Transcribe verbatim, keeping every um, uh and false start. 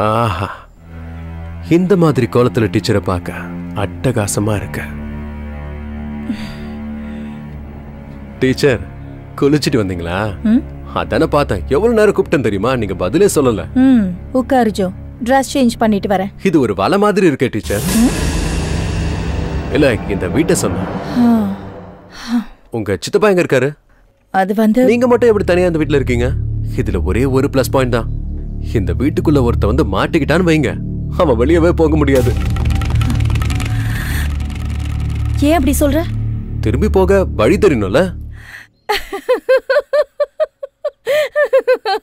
ஆஹா, இந்த மாதிரி கோலத்துல டீச்சரை பார்க்க அட்டகாசமா இருக்கு. டீச்சர், குளிச்சிட்டு வந்தீங்களா? அதானே பார்த்தேன். எவ்வளவு நேரம் கூப்பிட்டேன் தெரியுமா? நீங்க பதிலே சொல்லல. ம், உட்காரு ஜோ. ட்ரெஸ் சேஞ்ச் பண்ணிட்டு வரேன். இது ஒரு வலை மாதிரி இருக்கே டீச்சர். இல்ல, இந்த வீட்டை சொன்ன. உங்க சித்தப்பா எங்க இருக்காரு? அது வந்து நீங்க மட்டும் எப்படி தனியா இந்த வீட்டுல இருக்கீங்க? இதுல ஒரே ஒரு பிளஸ் பாயிண்ட் தான். இந்த வீட்டுக்குள்ள ஒருத்த வந்து மாட்டிக்கிட்டான்னு வைங்க, அவன் வெளியவே போக முடியாது. ஏன் அப்படி சொல்ற? திரும்பி போக வழி தெரியணும்ல.